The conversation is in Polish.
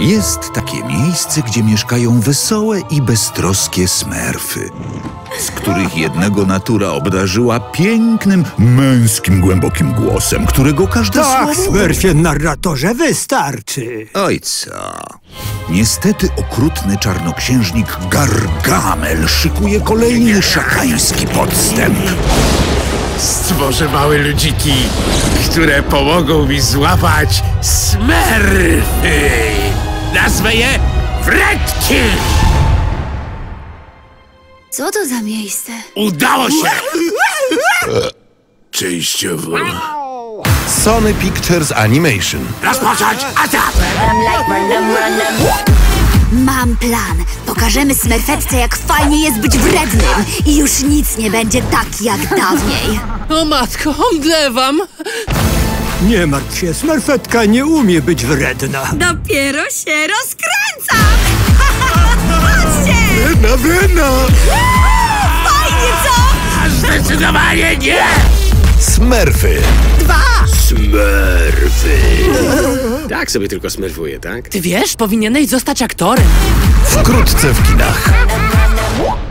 Jest takie miejsce, gdzie mieszkają wesołe i beztroskie smerfy, z których jednego natura obdarzyła pięknym, męskim, głębokim głosem, którego każde Tak, słowo... Smurfie narratorze, wystarczy. Oj co? Niestety okrutny czarnoksiężnik Gargamel szykuje kolejny szatański podstęp. Stworzę małe ludziki, które pomogą mi złapać smerfy. Nazwę je Fredki. Co to za miejsce? Udało się! Częściowo. Sony Pictures Animation. Rozpocząć atak! Mam plan. Pokażemy Smerfetce, jak fajnie jest być wrednym. I już nic nie będzie tak jak dawniej. O matko, omdlewam! Nie martw się, Smurfetka nie umie być wredna. Dopiero się rozkręcam! Patrzcie! Wredna! Fajnie, co? Zdecydowanie nie! Smurfy. Smurfy. Tak sobie tylko smerfuję, tak? Ty wiesz, powinieneś zostać aktorem. Wkrótce w kinach.